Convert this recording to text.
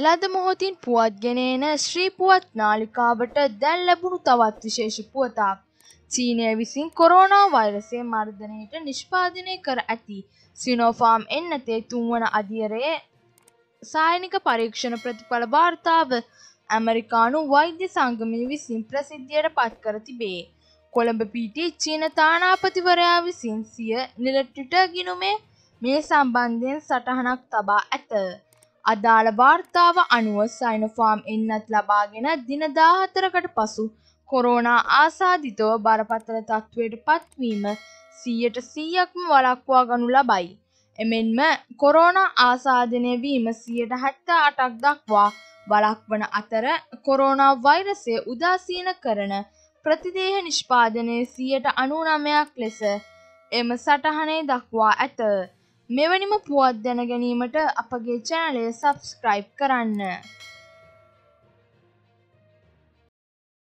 ලද මොහොතින් පුවත් ගෙනෙන ශ්‍රී පුවත් නාලිකාවට දැන් ලැබුණු තවත් විශේෂ පුවතක්. චීනය විසින් කොරෝනා වෛරසය මර්ධනයට නිෂ්පාදනය කර ඇති සිනෝෆාම් එන්නතේ තුන්වන අදියරේ සායනික පරීක්ෂණ ප්‍රතිඵල වාර්තාව ඇමරිකානු වෛද්‍ය සංගමය විසින් ප්‍රසිද්ධියට පත් කර තිබේ. කොළඹ පිහිටි චීන තානාපතිවරයා විසින් සිය නිල ට්විටර් ගිණුමේ මේ සම්බන්ධයෙන් සටහනක් තබා ඇත. අදාළ වාර්තාව අනුව සයිනෝෆාම් එන්නත් ලබාගෙන දින 14කට පසු කොරෝනා ආසාදිතව බරපතල තත්ත්වයට පත්වීම 100%ක්ම වළක්වා ගනු ලබයි. එමෙන්ම කොරෝනා ආසාදනය වීම 78ක් දක්වා වළක්වන අතර කොරෝනා වෛරසය උදාසීන කරන ප්‍රතිදේහ නිෂ්පාදනය 99%ක් ලෙස එම සටහනේ දක්වා ඇත. මෙවැනිම පුවත් දැන ගැනීමට අපගේ චැනලය සබ්ස්ක්‍රයිබ් කරන්න.